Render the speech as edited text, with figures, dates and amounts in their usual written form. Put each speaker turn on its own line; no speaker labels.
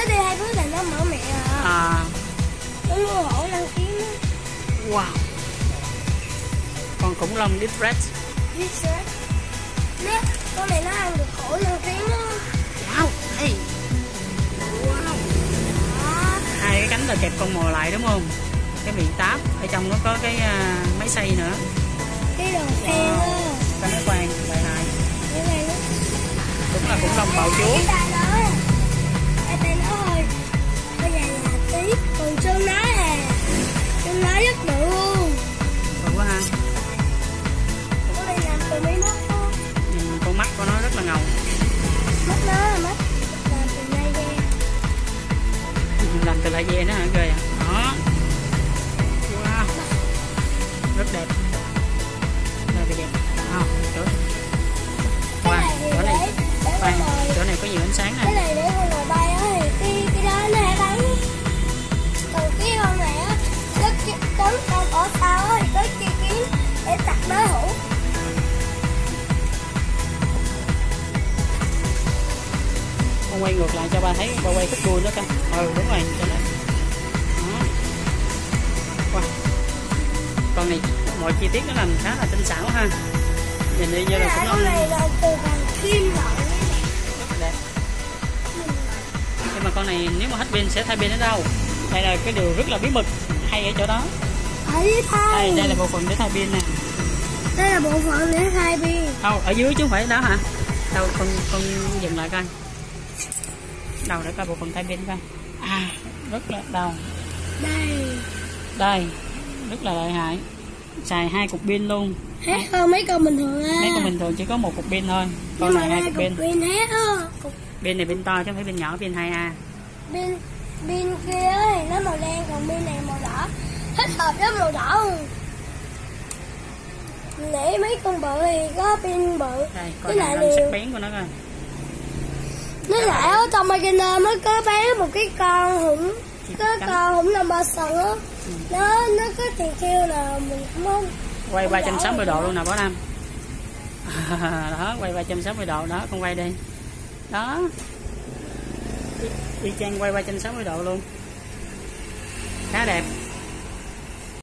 nó đi 2 bước là nó mở mẹ à. Nó mua hổ lăng kiếm á.
Wow. Con khủng long Distress.
Con này nó ăn được hổ lăng kiếm á.
Wow. Hey. Wow. Hai cái cánh là kẹp con mồi lại đúng không? Cái miệng táp ở trong nó có cái máy xay nữa.
Cái đầu xe á.
Cái máy khoan loại 2. Đúng là khủng long bạo chúa.
Cái tay nó thôi. Bây giờ là tí. Còn chân nó à. Chân nó rất bự luôn.
Bự quá ha.
Con này làm từ mấy mắt đó.
Con mắt của nó rất là ngầu.
Mắt nó là mắt làm từ laser.
Làm từ laser nữa hả? Ghê à. Đó. Wow. Rất đẹp. Đây đẹp. Chỗ này có nhiều ánh sáng nè.
Cái này để con ngồi bay á thì cái đó nó sẽ bắn. Còn cái con này á nó cắn con ở sau á thì có chi kiếm để chặt đối thủ.
Con quay ngược lại cho ba thấy, ba quay khúc đuôi đó coi. Đúng rồi cho nó. Đó. Wow. Con này mọi chi tiết nó làm khá là tinh xảo ha. Nhìn đi giờ là cũng
con này là từ bằng kim loại.
Rất đẹp. Nhưng mà con này nếu mà hết pin sẽ thay pin ở đâu? Đây là cái điều rất là bí mật hay ở chỗ đó. Đây là bộ phận để thay pin nè.
Đây là bộ phận để thay pin.
Ở dưới chứ không phải đó hả? Đâu con dừng lại coi. Đâu để coi bộ phận thay pin coi. Rất là đâu. Đây rất là lợi hại. Xài 2 cục pin luôn.
Hết hơn mấy con bình thường á.
Mấy con bình thường chỉ có 1 cục pin thôi. Con này 2 cục pin. Pin này pin to chứ không phải pin nhỏ, pin 2A.
Pin kia thì nó màu đen, còn pin này màu đỏ. Thích hợp với màu đỏ luôn. Để mấy con bự thì có pin bự.
Đây, coi năng sắc bén của nó coi.
Nó lại ở trong Magina nó có bán một cái con hủng. Con hủng năm 3 sần á. Nó có tiền kêu là mình cũng không.
Quay 360 độ luôn nè Bảo Nam. Đó, quay 360 độ đó, con quay đi. Đó. Y chang quay 360 độ luôn. Khá đẹp.